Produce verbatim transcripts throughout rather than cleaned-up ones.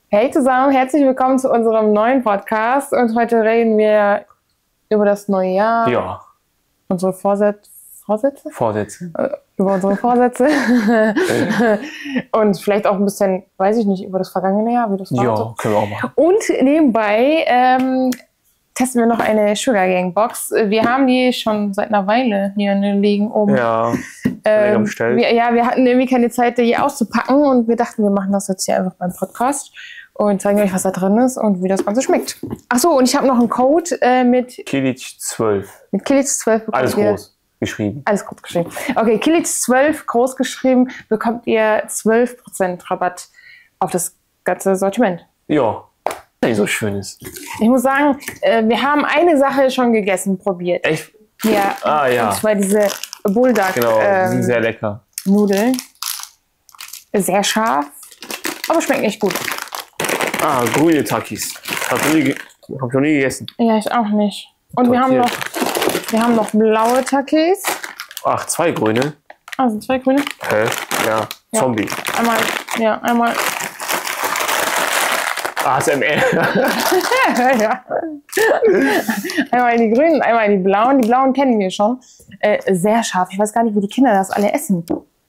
Hey zusammen, herzlich willkommen zu unserem neuen Podcast und heute reden wir über das neue Jahr. Ja. Unsere Vorsätze. Vorsätze? Vorsätze. Äh, über unsere Vorsätze. Und vielleicht auch ein bisschen, weiß ich nicht, über das vergangene Jahr, wie das war. Ja, so. können wir auch machen. Und nebenbei ähm, testen wir noch eine Sugar Gang Box. Wir haben die schon seit einer Weile hier liegen oben. Ja, ähm, bestellt. wir, ja, wir hatten irgendwie keine Zeit, die auszupacken und wir dachten, wir machen das jetzt hier einfach beim Podcast und zeigen euch, was da drin ist und wie das Ganze schmeckt. Achso, und ich habe noch einen Code äh, mit Kilic zwölf. Mit Kilic zwölf. Alles groß geschrieben. Alles groß geschrieben. Okay, Kilic zwölf groß geschrieben, bekommt ihr zwölf Prozent Rabatt auf das ganze Sortiment. Ja, nicht so schön ist. Ich muss sagen, äh, wir haben eine Sache schon gegessen, probiert. Echt? Ja. Ah, ja. Und zwar diese Bulldog Genau, die ähm, sind sehr lecker. Nudeln. Sehr scharf, aber schmeckt echt gut. Ah, grüne Takis. Hab ich noch nie, hab ich noch nie gegessen. Ja, ich auch nicht. Und wir haben, noch, wir haben noch blaue Takis. Ach, zwei grüne? Ah, sind zwei grüne? Hä? Ja, Ja. Zombie. Einmal, ja, einmal. A S M R. Ja. Einmal die grünen, einmal die blauen. Die blauen kennen wir schon. Äh, sehr scharf. Ich weiß gar nicht, wie die Kinder das alle essen.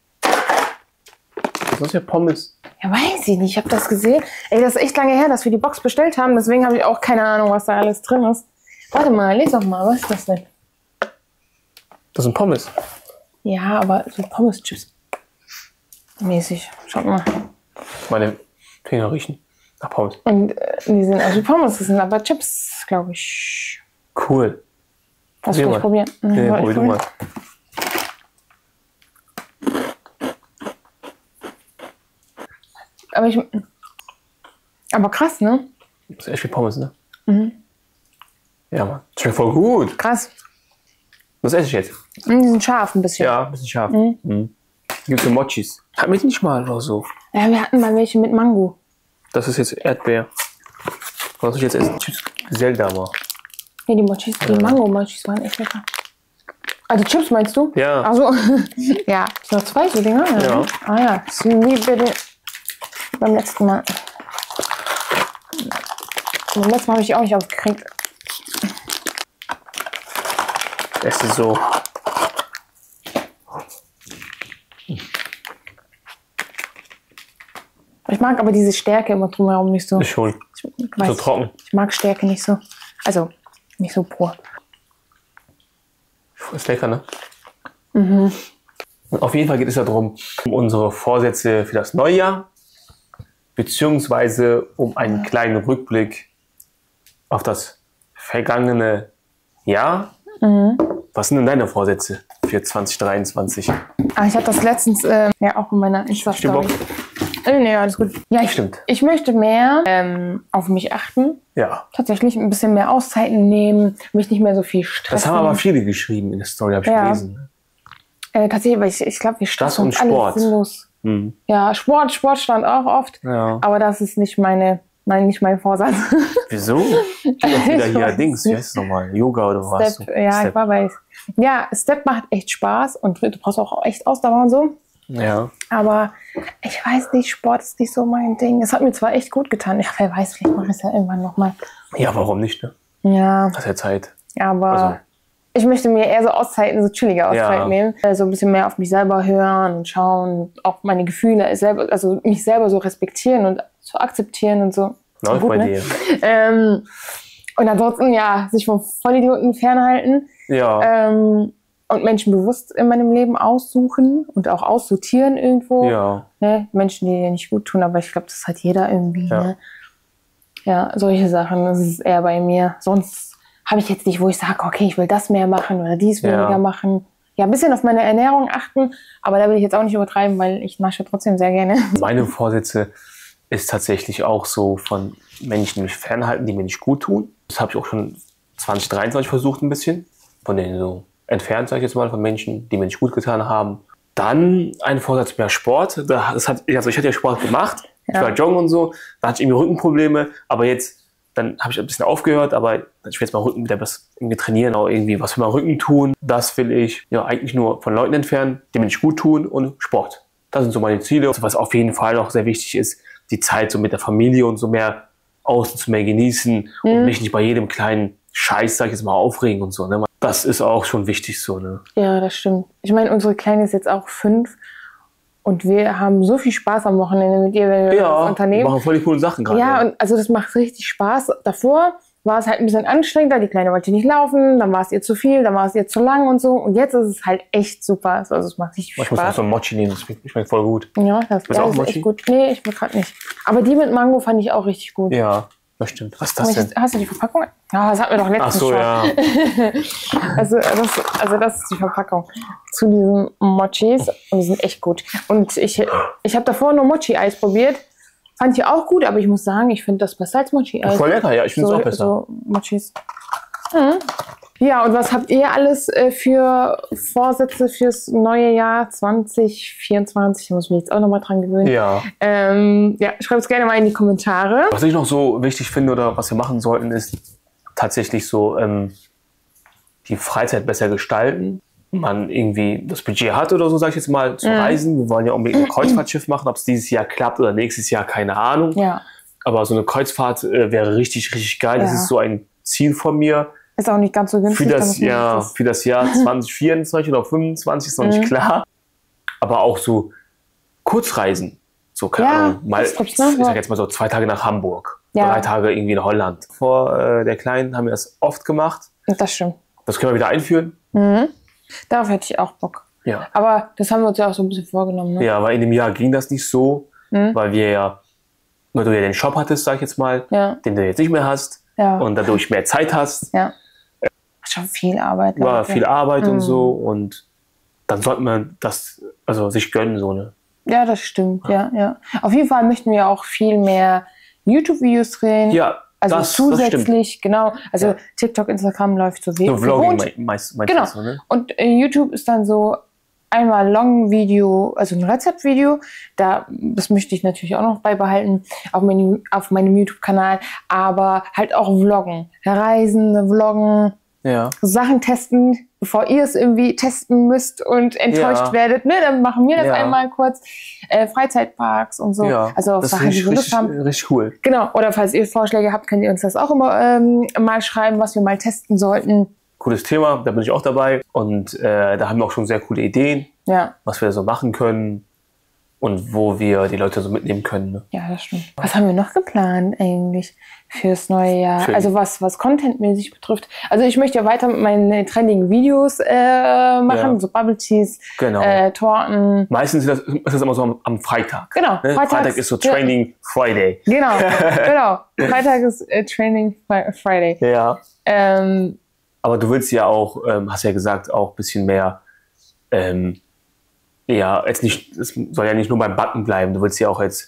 Das ist ja Pommes. Ja, weiß ich nicht. Ich habe das gesehen. Ey, das ist echt lange her, dass wir die Box bestellt haben. Deswegen habe ich auch keine Ahnung, was da alles drin ist. Warte mal, les doch mal. Was ist das denn? Das sind Pommes. Ja, aber so Pommes-Chips. Mäßig. Schaut mal. Meine Finger riechen nach Pommes. Und äh, die sind also Pommes. Das sind aber Chips, glaube ich. Cool. Das Probier will ich mal. probieren. Mhm, Nee, wollte ich probier du mal. Aber ich. Aber krass, ne? Das ist echt wie Pommes, ne? Mhm. Ja, Mann. Schmeckt voll gut. Krass. Was esse ich jetzt? Mhm, die sind scharf ein bisschen. Ja, ein bisschen scharf. Mhm. Mhm. Hier gibt es Mochis. Hatten wir nicht mal oder so. Ja, wir hatten mal welche mit Mango. Das ist jetzt Erdbeer. Was soll ich jetzt essen? Chips Zelda mal. Nee, die Mochis, die Mango-Mochis waren echt lecker. Also Chips meinst du? Ja. Also ja, sind noch zwei so Dinger? Ja. Ja. Ah ja, das sind wie bei den, beim letzten Mal. Beim letzten Mal habe ich die auch nicht aufgekriegt. Es ist so. Ich mag aber diese Stärke immer drumherum nicht so. Ist schon Ich, so weiß, trocken. ich mag Stärke nicht so. Also nicht so pur. Ist lecker, ne? Mhm. Und auf jeden Fall geht es ja darum, um unsere Vorsätze für das Neujahr, beziehungsweise um einen kleinen Rückblick auf das vergangene Jahr. Mhm. Was sind denn deine Vorsätze für zwanzig dreiundzwanzig? Ah, ich hatte das letztens äh, ja auch in meiner Insta-Story. Äh, nee, alles gut. Ja, ich, Stimmt. ich möchte mehr ähm, auf mich achten. Ja. Tatsächlich ein bisschen mehr Auszeiten nehmen, mich nicht mehr so viel stressen. Das haben aber viele geschrieben in der Story, habe ich Ja. gelesen. Äh, tatsächlich, weil ich, ich glaube, wir stressen und uns alles Sport. sinnlos. Hm. Ja, Sport, Sport stand auch oft, Ja. aber das ist nicht meine, mein, nicht mein Vorsatz. Wieso? Ich hab auch wieder Ich hier weiß Dings, wie nicht. heißt es nochmal? Yoga oder was? Step, ja, ich war bei. Ja, Step macht echt Spaß und du brauchst auch echt Ausdauer und so. Ja. Aber ich weiß nicht, Sport ist nicht so mein Ding. Es hat mir zwar echt gut getan. Ja, wer weiß, vielleicht mache ich es ja irgendwann nochmal. Ja, warum nicht, ne? Ja, Hast ja Zeit. aber Also. ich möchte mir eher so Auszeiten, so chillige Auszeiten Ja. nehmen. So ein bisschen mehr auf mich selber hören und schauen, auch meine Gefühle selber, also mich selber so respektieren und zu akzeptieren und so. Läuft Gut, bei ne? dir. Ähm, und ansonsten, ja, sich von Vollidioten fernhalten. Ja. Ähm, und Menschen bewusst in meinem Leben aussuchen und auch aussortieren irgendwo. Ja. Ne? Menschen, die dir nicht gut tun, aber ich glaube, das hat jeder irgendwie. Ja. Ne? Ja, solche Sachen, das ist eher bei mir. Sonst habe ich jetzt nicht, wo ich sage, okay, ich will das mehr machen oder dies weniger Ja. machen. Ja, ein bisschen auf meine Ernährung achten, aber da will ich jetzt auch nicht übertreiben, weil ich nasche trotzdem sehr gerne. Meine Vorsätze ist tatsächlich auch so von Menschen, die mich fernhalten, die mir nicht gut tun. Das habe ich auch schon zwanzig dreiundzwanzig versucht ein bisschen. Von denen so entfernt, sage ich jetzt mal, von Menschen, die mir nicht gut getan haben. Dann ein Vorsatz mehr Sport. Das hat, also ich hatte ja Sport gemacht. Ja. Ich war joggen und so. Da hatte ich irgendwie Rückenprobleme. Aber jetzt, dann habe ich ein bisschen aufgehört. Aber ich will jetzt mal Rücken wieder was irgendwie trainieren, auch irgendwie was für meinen Rücken tun. Das will ich ja eigentlich nur von Leuten entfernen, die mir nicht gut tun, und Sport. Das sind so meine Ziele. Was auf jeden Fall auch sehr wichtig ist, die Zeit so mit der Familie und so mehr außen zu mehr genießen Mhm. und mich nicht bei jedem kleinen Scheiß, sag ich jetzt mal, aufregen und so. Ne? Das ist auch schon wichtig so. Ne? Ja, das stimmt. Ich meine, unsere Kleine ist jetzt auch fünf und wir haben so viel Spaß am Wochenende mit ihr, wenn wir Ja, das wir unternehmen. machen voll die coolen Sachen gerade. Ja, und also das macht richtig Spaß. Davor war es halt ein bisschen anstrengender, die Kleine wollte nicht laufen, dann war es ihr zu viel, dann war es ihr zu lang und so. Und jetzt ist es halt echt super. Also es macht richtig Ich muss auch Spaß. so ein Mochi nehmen, das schmeckt, schmeckt voll gut. Ja, das, Willst ja, du auch das ist Mochi? echt gut. Nee, ich will gerade nicht. Aber die mit Mango fand ich auch richtig gut. Ja, das stimmt. Was ist Aber das ich, denn? hast du die Verpackung? Ja, das hatten wir doch letztens Ach so, schon. ja. Also das, also das ist die Verpackung zu diesen Mochis und die sind echt gut. Und ich, ich habe davor nur Mochi-Eis probiert. Fand ich auch gut, aber ich muss sagen, ich finde das besser als Mochi-Eis. Voll lecker, ja, ich finde es so, auch besser. So Mochis. Mhm. Ja, und was habt ihr alles äh, für Vorsätze fürs neue Jahr zwanzig vierundzwanzig? Da muss ich mich jetzt auch nochmal dran gewöhnen. Ja. Ähm, ja, schreibt es gerne mal in die Kommentare. Was ich noch so wichtig finde oder was wir machen sollten, ist tatsächlich so ähm, die Freizeit besser gestalten. Man irgendwie das Budget hat oder so, sag ich jetzt mal, zu Mhm. reisen. Wir wollen ja unbedingt ein Kreuzfahrtschiff machen, ob es dieses Jahr klappt oder nächstes Jahr, keine Ahnung. Ja, Aber so eine Kreuzfahrt äh, wäre richtig, richtig geil. Das Ja. ist so ein Ziel von mir. ist auch nicht ganz so günstig. Für da das, muss man Jahr, das- für das Jahr zwanzig vierundzwanzig oder fünfundzwanzig ist noch nicht Mhm. klar. Aber auch so Kurzreisen. So, keine Ja, Ahnung, mal, das ich gibt's, ne? sag jetzt mal so zwei Tage nach Hamburg. Ja. Drei Tage irgendwie in Holland. Vor äh, der Kleinen haben wir das oft gemacht. Das stimmt. Das können wir wieder einführen. Mhm. Darauf hätte ich auch Bock. Ja. Aber das haben wir uns ja auch so ein bisschen vorgenommen. Ne? Ja, aber in dem Jahr ging das nicht so, Mhm. weil wir ja, weil du ja den Shop hattest, sag ich jetzt mal, Ja. den du jetzt nicht mehr hast Ja. und dadurch mehr Zeit hast. Ja. Schon viel Arbeit. War Leute. viel Arbeit und Mhm. so und dann sollte man das, also sich gönnen, so ne. Ja, das stimmt. Ja, ja. Auf jeden Fall möchten wir auch viel mehr YouTube-Videos drehen. Ja, Also das, das stimmt. zusätzlich, genau. Also Ja. TikTok, Instagram läuft so wie So Vlogging gewohnt. me- meist, meinst Genau. du so, ne? Und äh, YouTube ist dann so einmal Long-Video, also ein Rezeptvideo. Da, das möchte ich natürlich auch noch beibehalten auf meinem, auf meinem YouTube-Kanal. Aber halt auch Vloggen. Reisen, Vloggen, Ja. Sachen testen, bevor ihr es irgendwie testen müsst und enttäuscht Ja. werdet. Ne? Dann machen wir das Ja. einmal kurz. Äh, Freizeitparks und so. Ja, Also auf das ist Sachen, die richtig, wir Lust richtig, haben. richtig cool. Genau. Oder falls ihr Vorschläge habt, könnt ihr uns das auch immer ähm, mal schreiben, was wir mal testen sollten. Cooles Thema, da bin ich auch dabei. Und äh, da haben wir auch schon sehr coole Ideen, Ja. was wir so machen können und wo wir die Leute so mitnehmen können. Ne? Ja, das stimmt. Was haben wir noch geplant eigentlich fürs neue Jahr? Für- Also was, was contentmäßig betrifft. Also ich möchte ja weiter mit meinen trendigen Videos äh, machen, Ja. so Bubble Teas, Genau. äh, Torten. Meistens ist das, ist das immer so am, am Freitag. Genau, Ne? freitags. Freitag ist so Ja. Training Friday. Genau, genau. Freitag ist äh, Training Fri- Friday. Ja. Ähm, Aber du willst ja auch, ähm, hast ja gesagt, auch ein bisschen mehr, ähm, ja, jetzt nicht, es soll ja nicht nur beim Backen bleiben, du willst ja auch jetzt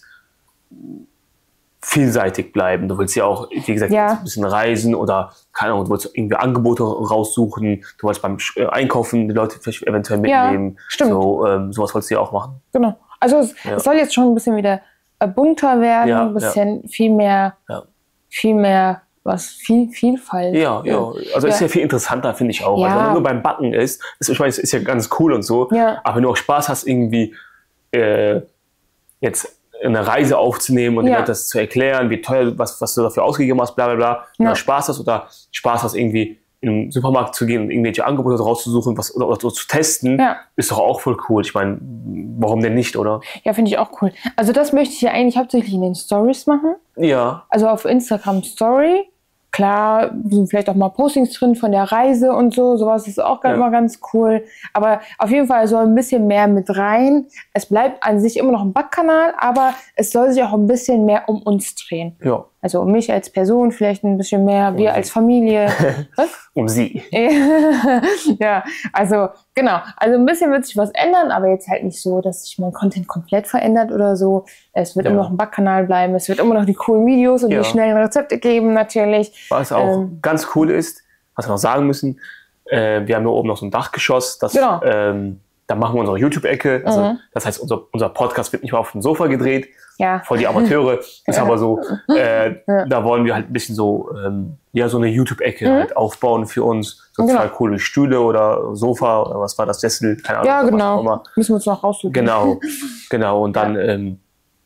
vielseitig bleiben. Du willst ja auch, wie gesagt, Ja. ein bisschen reisen oder, keine Ahnung, du willst irgendwie Angebote raussuchen, du willst beim äh, Einkaufen die Leute vielleicht eventuell Ja, mitnehmen. stimmt. So, ähm, sowas wolltest du ja auch machen. genau. Also es, Ja. es soll jetzt schon ein bisschen wieder äh, bunter werden, Ja, ein bisschen viel mehr, Ja. viel mehr, was, viel, Vielfalt. Ja, ja. Also ist Ja. ja viel interessanter, finde ich auch. Ja. Also wenn du nur beim Backen ist, ist, ich meine, es ist ja ganz cool und so, Ja. aber wenn du auch Spaß hast, irgendwie äh, jetzt eine Reise aufzunehmen und Ja. die Leute das zu erklären, wie teuer, was, was du dafür ausgegeben hast, bla bla bla, wenn Ja. du Spaß hast oder Spaß hast, irgendwie in den Supermarkt zu gehen und irgendwelche Angebote rauszusuchen was, oder, oder so zu testen, Ja. ist doch auch voll cool. Ich meine, warum denn nicht, oder? Ja, finde ich auch cool. Also das möchte ich ja eigentlich hauptsächlich in den Stories machen. Ja, Also auf Instagram Story. Klar, sind vielleicht auch mal Postings drin von der Reise und so. Sowas ist auch Ja. immer ganz cool. Aber auf jeden Fall soll ein bisschen mehr mit rein. Es bleibt an sich immer noch ein Backkanal, aber es soll sich auch ein bisschen mehr um uns drehen. ja, Also um mich als Person vielleicht ein bisschen mehr, wir als Familie. Was? um sie. Ja, also genau. Also ein bisschen wird sich was ändern, aber jetzt halt nicht so, dass sich mein Content komplett verändert oder so. Es wird Ja. immer noch ein Backkanal bleiben. Es wird immer noch die coolen Videos und Ja. die schnellen Rezepte geben natürlich. Was auch Ähm. ganz cool ist, was wir noch sagen müssen, äh, wir haben hier oben noch so ein Dachgeschoss, das, Genau. ähm, da machen wir unsere YouTube-Ecke. Also, Mhm. das heißt, unser, unser Podcast wird nicht mal auf dem Sofa gedreht, Ja. voll die Amateure. Ist aber so, äh, Ja. da wollen wir halt ein bisschen so, ähm, ja, so eine YouTube-Ecke Mhm. halt aufbauen für uns. So Genau. zwei coole Stühle oder Sofa oder was war das, Sessel, keine Ahnung. Ja, was auch genau. immer. Müssen wir uns noch raussuchen. Genau, genau. Und dann, ähm,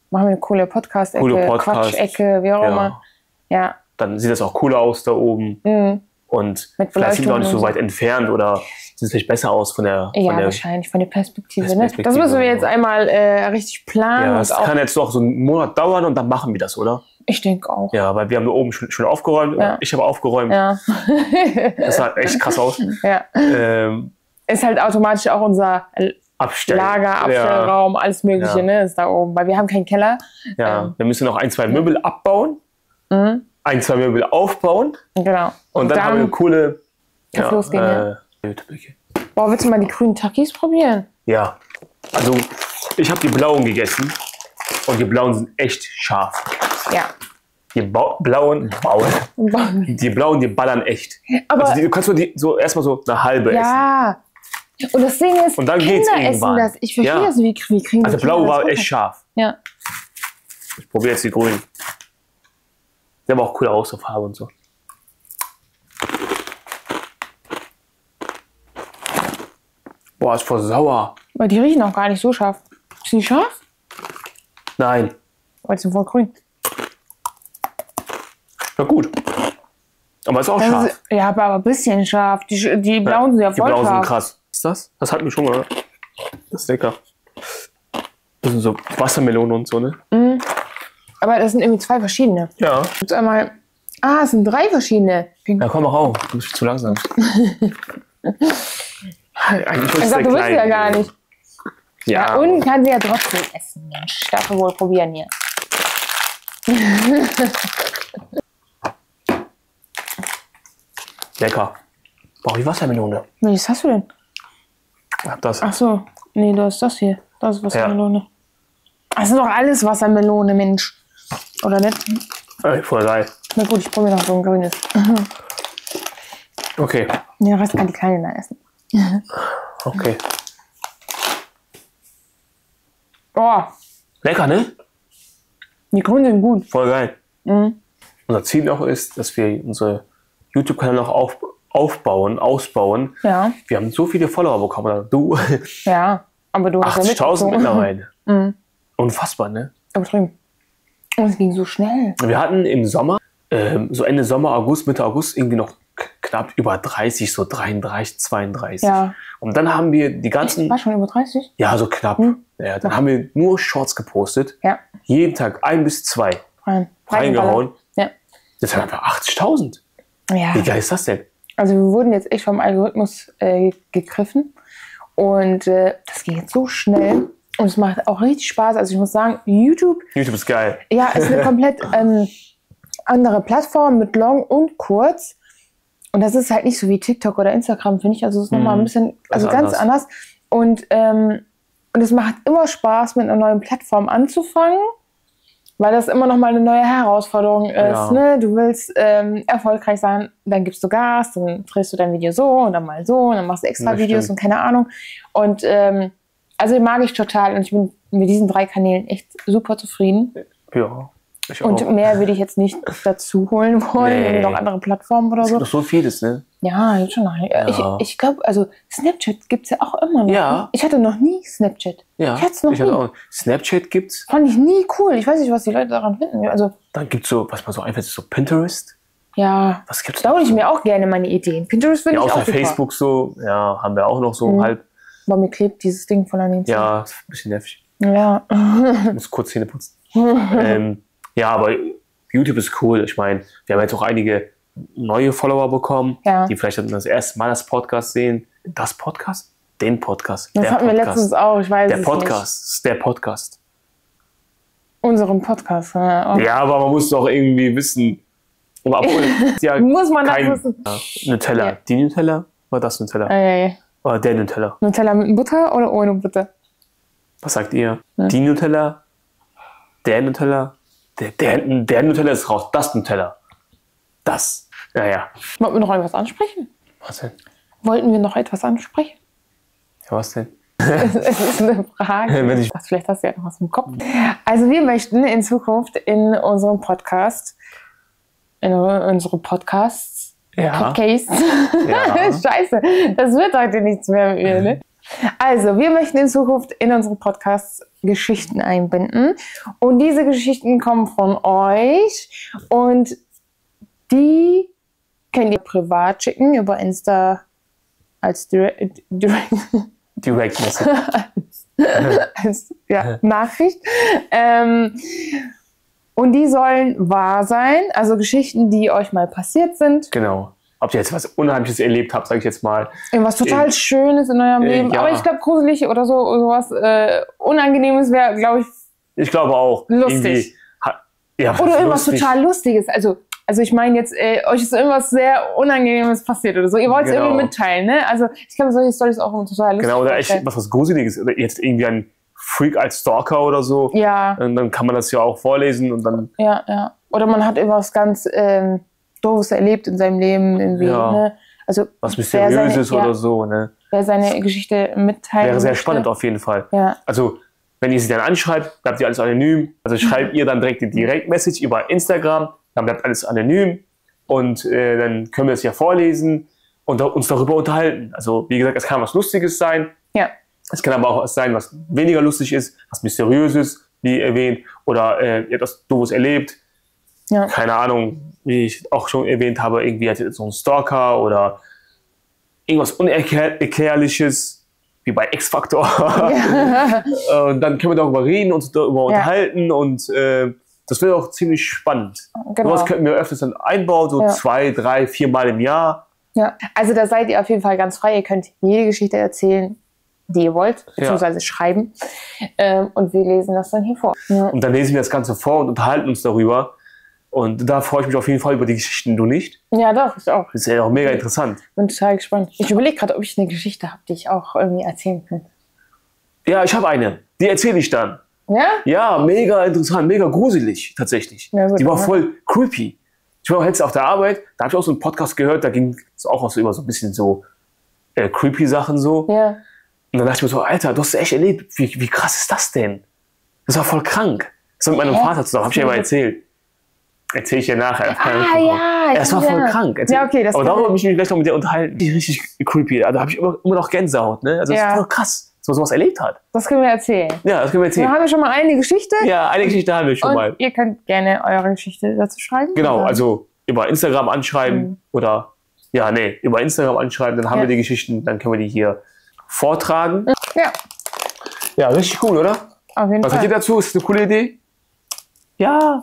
machen wir eine coole Podcast-Ecke, Coole Podcast. Quatsch-Ecke, wie auch Ja. immer. Ja. Dann sieht das auch cooler aus da oben. Mhm. Und Mit vielleicht sind wir auch nicht so Beleuchtung und weit entfernt oder sieht es vielleicht besser aus von der, Ja, von der wahrscheinlich, von der Perspektive. Perspektive, Ne? Das müssen wir jetzt ja. einmal äh, richtig planen. Ja, und es auch, kann jetzt noch so einen Monat dauern und dann machen wir das, oder? ich denke auch. Ja, weil wir haben da oben schon, schon aufgeräumt. Ja. Ich habe aufgeräumt. Ja. Das sah echt krass aus. Ja. Ähm, Ist halt automatisch auch unser Abstellen. Lager, Abstellraum, alles Mögliche, Ja. ne, ist da oben. Weil wir haben keinen Keller. Ja, ja. Ähm, Wir müssen noch ein, zwei Möbel abbauen, Mhm. ein, zwei Möbel aufbauen Genau. und dann, haben wir eine coole kann's losgehen, ja. äh, Boah, willst du mal die grünen Takis probieren? Ja, also ich habe die blauen gegessen und die blauen sind echt scharf. Ja. Die Ba- blauen, bauen, die blauen, die ballern echt. Aber Also die, du kannst nur die so erstmal so eine halbe essen. ja. Und das Ding ist, Und dann Kinder geht's essen irgendwann. das. Ich verstehe Ja. das, wie, wie kriegen Also die Kinder blau das war runter? echt scharf. Ja. Ich probiere jetzt die grünen. Der aber auch cool aus, so Farbe und so. Boah, ist voll sauer. Aber die riechen auch gar nicht so scharf. Sind die scharf? Nein. Weil die sind voll grün. Na gut. Aber ist auch Das scharf. ist, ja, aber ein bisschen scharf. Die, sch- die blauen sind ja Die voll blauen sind scharf. krass. Was ist das? Das hat mich schon mal. Das ist lecker. Das sind so Wassermelonen und so, ne? Aber das sind irgendwie zwei verschiedene. Ja. Jetzt einmal. Ah, es sind drei verschiedene. Ja, komm mal rauf. Du bist zu langsam. Eigentlich Ich sag, du willst ja gar nicht. Ja, Ja, und kann sie ja trotzdem essen. Mensch, darf wohl probieren hier. lecker. Boah, wie Wassermelone. Welches hast du denn? Ich hab das. Ach so. Nee, du hast das hier. Das ist Wassermelone. Das ist doch alles Wassermelone, Mensch. Oder nicht? Ey, voll geil. Na gut, ich probiere noch so ein grünes. Okay. Den Rest kann die Kleine da essen. Okay. Oh, Lecker, ne? die Grünen sind gut. Voll geil. Mhm. Unser Ziel auch ist, dass wir unsere YouTube-Kanal noch auf, aufbauen, ausbauen. Ja, Wir haben so viele Follower bekommen. Oder du, ja. Aber du hast ja achtzigtausend mitgezogen. mittlerweile. Mhm. Unfassbar, ne? Übertrieben. Und es ging so schnell. Wir hatten im Sommer, ähm, so Ende Sommer, August, Mitte August, irgendwie noch k- knapp über dreißig, so dreiunddreißig, zweiunddreißig. Ja. Und dann haben wir die ganzen, War schon über dreißig? ja, so knapp. Hm. Ja, dann haben wir nur Shorts gepostet. Ja. Jeden Tag ein bis zwei Rein. reingehauen. Ja. Das sind einfach achtzigtausend. Ja. Wie geil ist das denn? Also wir wurden jetzt echt vom Algorithmus äh, gegriffen. Und äh, das ging jetzt so schnell. Und es macht auch richtig Spaß. Also ich muss sagen, YouTube, YouTube ist geil. ja, ist eine komplett ähm, andere Plattform mit Long und Kurz. Und das ist halt nicht so wie TikTok oder Instagram, finde ich. Also es ist nochmal ein bisschen, also Also ganz anders. anders. Und, ähm, und es macht immer Spaß, mit einer neuen Plattform anzufangen, weil das immer nochmal eine neue Herausforderung ist. Ja. Ne? Du willst ähm, erfolgreich sein, dann gibst du Gas, dann drehst du dein Video so und dann mal so und dann machst du extra Das Videos stimmt. und keine Ahnung. Und ähm, also den mag ich total und ich bin mit diesen drei Kanälen echt super zufrieden. Ja, ich Und auch. mehr würde ich jetzt nicht dazu holen wollen, Nee. irgendwie noch andere Plattformen oder Es gibt so. noch so vieles, ne? Ja, jetzt schon. noch. Ich, ich glaube, also Snapchat gibt es ja auch immer noch. Ja. Ne? Ich hatte noch nie Snapchat. Ja, Ich hatte es noch ich hatte nie. auch. Snapchat gibt's. Fand ich nie cool. Ich weiß nicht, was die Leute daran finden. Also, Dann gibt's so, was man so einfällt, ist so Pinterest. ja, Was gibt's da hole ich noch so? mir auch gerne meine Ideen. Pinterest finde Ja, ich auch außer super. Facebook so, ja, haben wir auch noch so Mhm. halb. Aber mir klebt dieses Ding von daneben. Ja, ist ein bisschen nervig. Ja. Ich muss kurz Zähne putzen. ähm, ja, aber YouTube ist cool. Ich meine, wir haben jetzt auch einige neue Follower bekommen, Ja. die vielleicht dann das erste Mal das Podcast sehen. Das Podcast? Den Podcast. Das der hatten wir Podcast. letztens auch. Ich weiß Der es Podcast. Das ist der Podcast. nicht. Unseren Podcast. Ja. Oh. Ja, aber man muss doch irgendwie wissen. Aber obwohl, ja, Muss man das kein wissen? ja, Nutella. Ja. Die Nutella? Oder das Nutella? Ey, ey. Oder der Nutella? Nutella mit Butter oder ohne Butter? Was sagt ihr? Ja. Die Nutella? Der Nutella? Der, der, der Nutella ist raus. Das Nutella. Das. Naja. Wollten wir noch etwas ansprechen? Was denn? Wollten wir noch etwas ansprechen? Ja, was denn? Es ist eine Frage. Wenn ich- Ach, vielleicht hast du ja noch was im Kopf. Also wir möchten in Zukunft in unserem Podcast, in unsere Podcasts, Ja. Podcasts, Ja. Scheiße, das wird heute nichts mehr mit mir, ne? Also, wir möchten in Zukunft in unsere Podcasts Geschichten einbinden. Und diese Geschichten kommen von euch. Und die könnt ihr privat schicken über Insta als Direct, direct, Direct Message. als ja, Nachricht. Ähm, und die sollen wahr sein. Also Geschichten, die euch mal passiert sind. Genau. Ob ihr jetzt was Unheimliches erlebt habt, sage ich jetzt mal. Irgendwas total äh, Schönes in eurem äh, Leben. Ja. Aber ich glaube, gruselig oder so, sowas äh, Unangenehmes wäre, glaube ich, ich glaube auch. Lustig. Ja, oder irgendwas lustig. total Lustiges. Also, also ich meine jetzt, äh, euch ist irgendwas sehr Unangenehmes passiert oder so. Ihr wollt es genau. irgendwie mitteilen, ne? Also ich glaube, solche Storys auch total lustig. Genau, oder echt was, was Gruseliges. Oder jetzt irgendwie ein Freak als Stalker oder so. Ja. Und dann kann man das ja auch vorlesen und dann... Ja, ja. Oder man hat irgendwas ganz... Ähm, Doofes erlebt in seinem Leben irgendwie, ja. ne? Also was Mysteriöses seine, oder ja, so, ne? Wer seine Geschichte mitteilen wäre sehr möchte. spannend auf jeden Fall. Ja. Also, wenn ihr sie dann anschreibt, bleibt ihr alles anonym. Also schreibt ihr dann direkt die Direct-Message über Instagram, dann bleibt alles anonym und äh, dann können wir es ja vorlesen und uns darüber unterhalten. Also, wie gesagt, es kann was Lustiges sein. Ja. Es kann aber auch was sein, was weniger lustig ist, was Mysteriöses, wie erwähnt, oder äh, ihr habt etwas Doofes erlebt. Ja. Keine Ahnung, wie ich auch schon erwähnt habe, irgendwie hat so ein Stalker oder irgendwas Unerklärliches, wie bei X-Factor. Ja. Und dann können wir darüber reden, uns darüber ja. unterhalten und äh, das wäre auch ziemlich spannend. Genau. Sowas könnten wir öfters dann einbauen, so ja. zwei, drei, vier Mal im Jahr. Ja, also da seid ihr auf jeden Fall ganz frei. Ihr könnt jede Geschichte erzählen, die ihr wollt, beziehungsweise ja. schreiben. Ähm, und wir lesen das dann hier vor. Ja. Und dann lesen wir das Ganze vor und unterhalten uns darüber. Und da freue ich mich auf jeden Fall über die Geschichten, du nicht? Ja, doch, ich auch. Das ist ja auch mega interessant. Bin total gespannt. Ich überlege gerade, ob ich eine Geschichte habe, die ich auch irgendwie erzählen kann. Ja, ich habe eine. Die erzähle ich dann. Ja? Ja, mega interessant, mega gruselig tatsächlich. Ja, gut, die war voll creepy. Ich war jetzt auf der Arbeit, da habe ich auch so einen Podcast gehört, da ging es auch so über so ein bisschen so äh, creepy Sachen so. Ja. Und dann dachte ich mir so, Alter, du hast es echt erlebt. Wie, wie krass ist das denn? Das war voll krank. Das war mit meinem ja. Vater zusammen, habe ich ja mal erzählt. Erzähle ich dir nachher. Ah, ja. Das war voll ja. krank. Erzähl. Ja, okay, das aber darüber habe ich mich gleich noch mit dir unterhalten. Richtig creepy. Da habe ich immer, immer noch Gänsehaut. Ne? Also, das ja. ist voll krass, dass man sowas erlebt hat. Das können wir erzählen. Ja, das können wir erzählen. Dann haben wir schon mal eine Geschichte. Ja, eine Geschichte haben wir schon und mal. Ihr könnt gerne eure Geschichte dazu schreiben. Genau, oder? Also über Instagram anschreiben mhm. oder, ja, nee, über Instagram anschreiben. Dann haben ja. wir die Geschichten, dann können wir die hier vortragen. Ja. Ja, richtig cool, oder? Auf jeden Was Fall. sagt ihr dazu? Ist das eine coole Idee? Ja.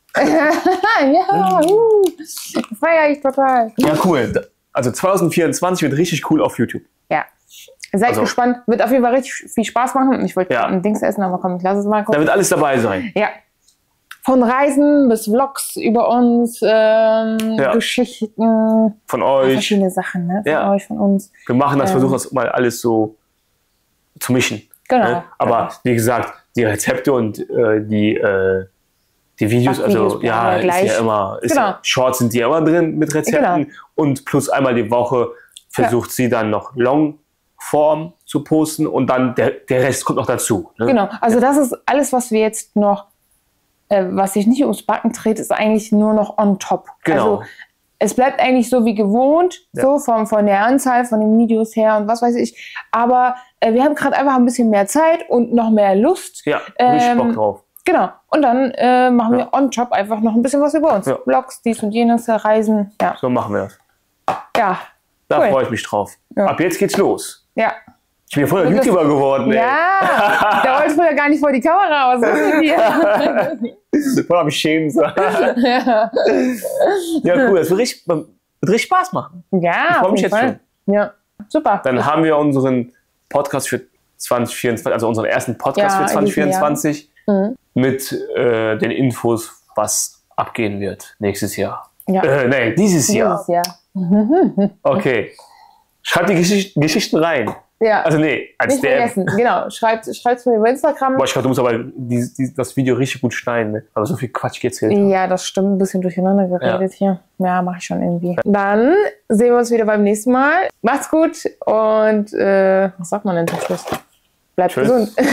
ja, uh, feiere ich total. Ja, cool. Also zwanzig vierundzwanzig wird richtig cool auf YouTube. Ja. Seid also, gespannt. Wird auf jeden Fall richtig viel Spaß machen. Ich wollte ja. ein Dings essen, aber komm, ich lasse es mal gucken. Da wird alles dabei sein. Ja. Von Reisen bis Vlogs über uns, ähm, ja. Geschichten. Von euch. Verschiedene Sachen, ne? Von ja. euch, von uns. Wir machen das, ähm, versuchen das mal alles so zu mischen. Genau. Ne? Aber ja. wie gesagt, die Rezepte und äh, die, äh, die Videos, also ja, ist ja immer, ist genau. ja, Shorts sind die immer drin mit Rezepten. Genau. Und plus einmal die Woche versucht ja. sie dann noch Longform zu posten und dann der, der Rest kommt noch dazu. Ne? Genau, also ja. das ist alles, was wir jetzt noch, äh, was sich nicht ums Backen dreht, ist eigentlich nur noch on top. Genau. Also es bleibt eigentlich so wie gewohnt, ja. so von, von der Anzahl von den Videos her und was weiß ich. Aber äh, wir haben gerade einfach ein bisschen mehr Zeit und noch mehr Lust. Ja, richtig ähm, Bock drauf. Genau. Und dann äh, machen ja. wir on top einfach noch ein bisschen was über uns. Ja. Vlogs, dies und jenes, Reisen. Ja. So machen wir das. Ja. Da cool. freue ich mich drauf. Ja. Ab jetzt geht's los. Ja. Ich bin ja voll der YouTuber geworden, ey. Ja, der wollte früher gar nicht vor die Kamera. Was ist mit dir? Voll am Schämen sein. Ja. Ja, cool. Das wird richtig, wird richtig Spaß machen. Ja, ich freue mich jetzt schon. Ja, super. Dann das haben wir unseren Podcast für zwanzig vierundzwanzig, also unseren ersten Podcast ja, für zwanzig vierundzwanzig mhm. mit äh, den Infos, was abgehen wird nächstes Jahr. Ja. Äh, nee, dieses, dieses Jahr. Jahr. Okay. Schreibt die Geschicht Geschichten rein. Ja. Also nee, als nicht vergessen. Genau. Schreibt es mir über Instagram. Boah, ich glaube, du musst aber die, die, das Video richtig gut schneiden. Ne? Aber so viel Quatsch erzählt. Ja, das stimmt. Ein bisschen durcheinander geredet ja. hier. Ja, mache ich schon irgendwie. Dann sehen wir uns wieder beim nächsten Mal. Macht's gut und äh, was sagt man denn zum Schluss? Bleibt Tschüss. Gesund.